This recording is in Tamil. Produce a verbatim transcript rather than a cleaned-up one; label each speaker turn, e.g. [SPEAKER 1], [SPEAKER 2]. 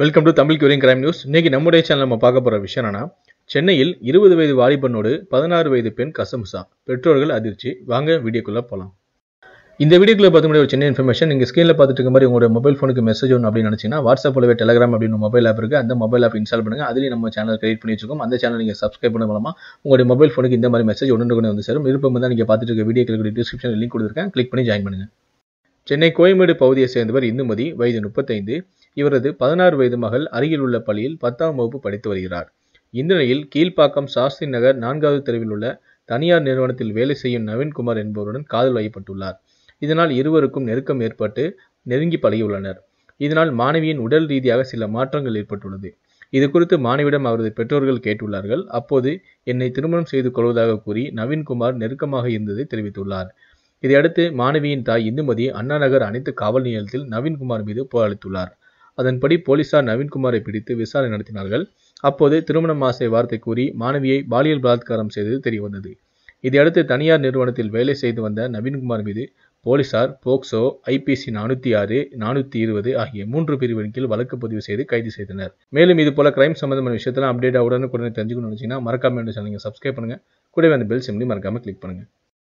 [SPEAKER 1] Welcome to Tamil curing crime news. இன்னைக்கு நம்முடைய சேனல் நம்ம பார்க்க போற விஷயம் என்னன்னா, சென்னையில் இருபது வயது வாலிபனோடு பதினாறு வயது பெண் கசமுசா, பெற்றோர்கள் அதிர்ச்சி. வாங்க வீடியோக்குள்ள போலாம். இந்த வீடியோக்குள்ள பார்த்து ஒரு சின்ன இன்ஃபர்மேஷன். நீங்க ஸ்கிரீன்ல பார்த்துட்டு இருக்க மாதிரி உங்களோட மொபைல் ஃபோனுக்கு மெசேஜ் ஒன்று அப்படின்னு நினைச்சீங்கன்னா, வாட்ஸ்அப் அல்லது டெலிகிராம் அப்படின்னு மொபைல் ஆப் இருக்கு. அந்த மொபைல் ஆப் இன்ஸ்டால் பண்ணுங்க. அதுலயும் நம்ம சேனல் கிரியேட் பண்ணி வச்சிருக்கோம். அந்த சேனல் நீங்க சப்ஸ்கிரைப் பண்ண மூலமா உங்களுடைய மொபைல் ஃபோனுக்கு இந்த மாதிரி மெசேஜ் ஒன்று வந்து சேரும். விருப்பம் தான் நீங்க பார்த்துட்டு இருக்க வீடியோக்கு டிஸ்கிரிப்ஷன் லிங்க் கொடுத்துருக்கேன். கிளிக் பண்ணி ஜாயின் பண்ணுங்க. சென்னை கோயம்பேடு பகுதியை சேர்ந்தவர் இந்துமதி, வயது முப்பத்தைந்து. இவரது பதினாறு வயது மகள் அருகில் உள்ள பள்ளியில் பத்தாம் வகுப்பு படித்து வருகிறார். இந்த நிலையில் கீழ்ப்பாக்கம் சாஸ்திரி நகர் நான்காவது தெருவில் உள்ள தனியார் நிறுவனத்தில் வேலை செய்யும் நவீன்குமார் என்பவருடன் காதல் வயப்பட்டுள்ளார். இதனால் இருவருக்கும் நெருக்கம் ஏற்பட்டு நெருங்கி பழகியுள்ளனர். இதனால் மாணவியின் உடல் ரீதியாக சில மாற்றங்கள் ஏற்பட்டுள்ளது. இது குறித்து மாணவியிடம் அவரது பெற்றோர்கள் கேட்டுள்ளார்கள். அப்போது என்னை திருமணம் செய்து கொள்வதாக கூறி நவீன்குமார் நெருக்கமாக இருந்ததை தெரிவித்துள்ளார். இதையடுத்து மாணவியின் தாய் இந்துமதி அண்ணா நகர் அனைத்து காவல் நிலையத்தில் நவீன்குமார் மீது புகார் அளித்துள்ளார். அதன்படி போலீசார் நவீன்குமாரை பிடித்து விசாரணை நடத்தினார்கள். அப்போது திருமணம் ஆசை வார்த்தை கூறி மாணவியை பாலியல் பலாத்காரம் செய்தது தெரியவந்தது. இதையடுத்து தனியார் நிறுவனத்தில் வேலை செய்து வந்த நவீன்குமார் மீது போலீசார் போக்சோ, ஐபிசி நானூத்தி ஆறு, நானூத்தி இருபது ஆகிய மூன்று பிரிவின் கீழ் வழக்கு பதிவு செய்து கைது செய்தனர். மேலும் இது போல கிரைம் சம்பந்தமான விஷயத்தெல்லாம் அப்டேட் உடனுக்குடனே தெரிஞ்சுக்கணும்னு நினைச்சீங்கன்னா மறக்காம சேனலை சப்ஸ்கிரைப் பண்ணுங்க. கூடவே அந்த பெல் சிம்லையும் மறக்காம கிளிக் பண்ணுங்க.